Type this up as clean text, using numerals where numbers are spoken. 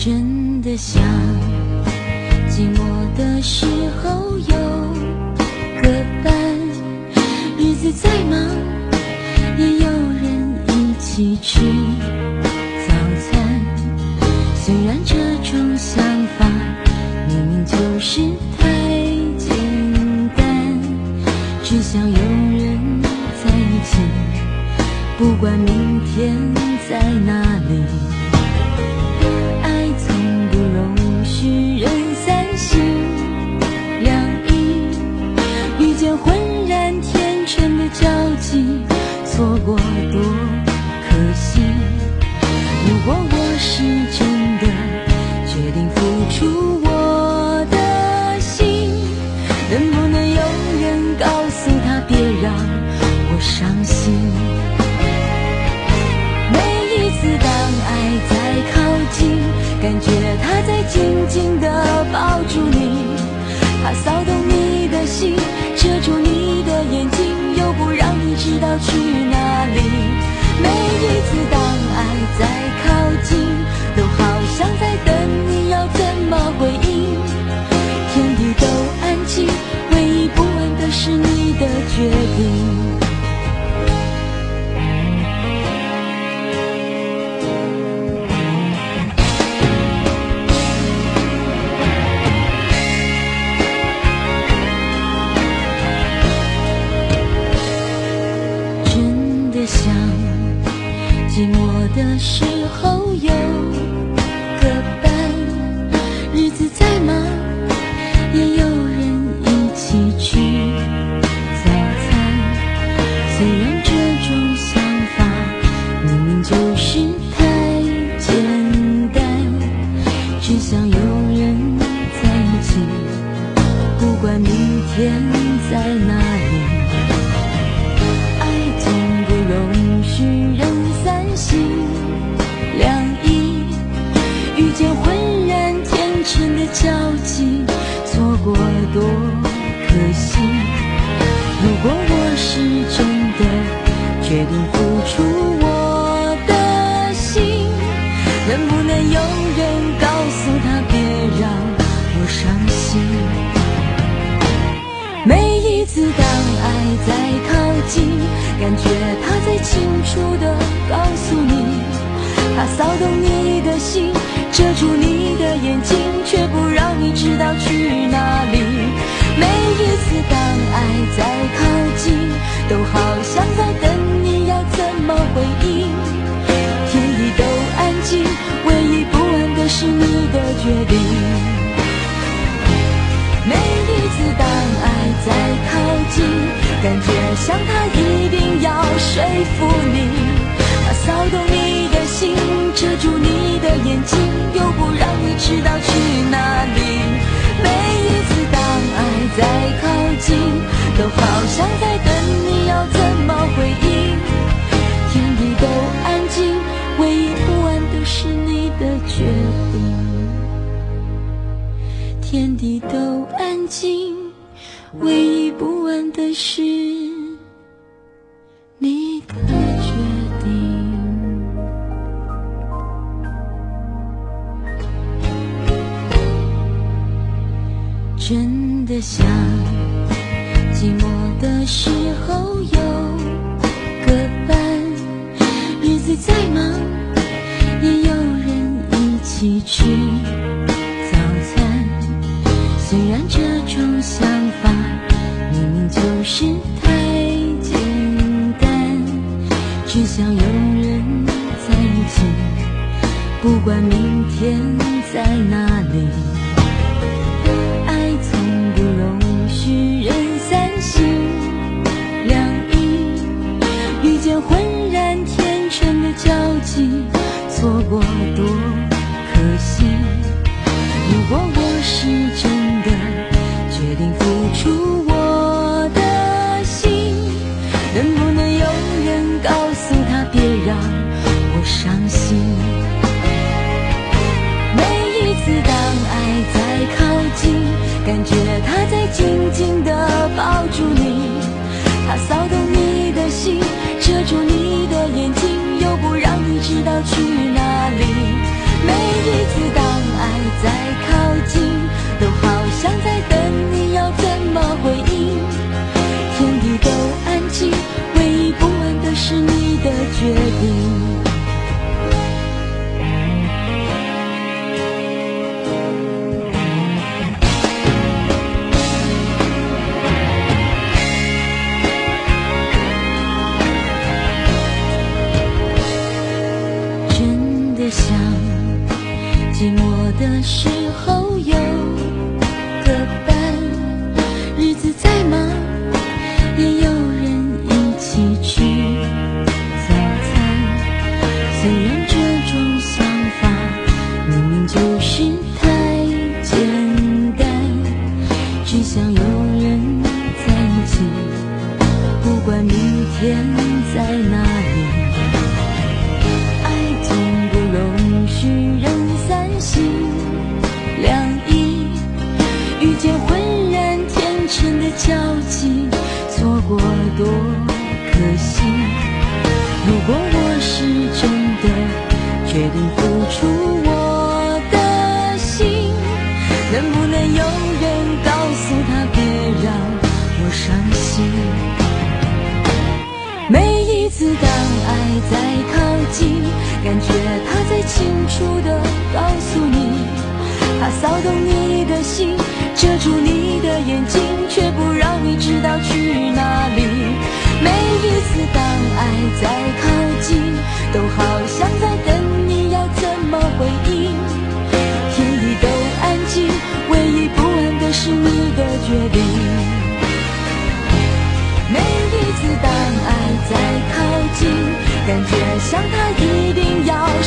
真的想寂寞的时候有个伴，日子再忙也有人一起吃早餐。虽然这种想法明明就是太简单，只想有人在一起，不管明天在哪里。爱从不容许人三心两意，遇见浑然天成的交集，错过多可惜。如果我是真的决定付出我的心，能不能有人告诉他别让我伤心。每一次当爱在靠近，感觉他在紧紧地抱住你，他骚动你的心，遮住你的眼睛，又不让你知道去哪里。每一次当爱在靠近，都好像在等你要怎么回应。天地都安静，唯一不安的是你的决定。想寂寞的时候有个伴，日子再忙也有人一起吃早餐。虽然这种想法明明就是太简单，只想有人在一起，不管明天在哪里。容许人三心两意，遇见浑然天成的交集，错过多可惜。如果我是真的决定付出我的心，能不能有人告诉他别让我伤心。每一次当爱在靠近，感觉他在清楚地告诉你，他骚动你的心，遮住你的眼睛，却不让你知道去哪里。每一次当爱在靠近，都好像在等你要怎么回应。天地都安静，唯一不安的是你的决定。每一次当爱在靠近，感觉像他一定要说服你，他骚动你的心，遮住你的眼睛，又不让你知道去哪里。每一次当爱在靠近，都好像在等你要怎么回应。天地都安静，唯一不安的是你的决定。天地都安静，唯一不安的是你的决定。真的想寂寞的时候有个伴，日子再忙也有人一起吃早餐。虽然这种想法明明就是太简单，只想有人在一起，不管明天在哪里。爱从不容许人三心两意，遇见浑然天成的交集，错过多可惜。如果我是真的决定付出我的心，能不能有人告诉他别让我伤心。每一次当爱在靠近，感觉他在紧紧地抱住你，他骚动你的心，遮住你的眼睛，又不让你知道去哪里。每一次当在靠近，都好像在等你要怎么回应。天地都安静，唯一不安的是你的决定。真的想寂寞的时候有个伴，日子再忙也有人一起吃早餐。虽然这种想法明明就是太简单，只想有人在一起，不管明天在哪里。爱总不容许人散心两意，遇见浑然天成的交集，错过多可惜。如果我是真的决定付出我的心，能不能有人告诉他别让我伤心。每一次当爱在靠近，感觉他在清楚地告诉你，他骚动你的心，遮住你的眼睛，却不让你知道去哪里。每一次当爱在靠近，都好像在等你要怎么回应。天地都安静，唯一不安的是你的决定。每一次当爱在靠近，感觉像他一定要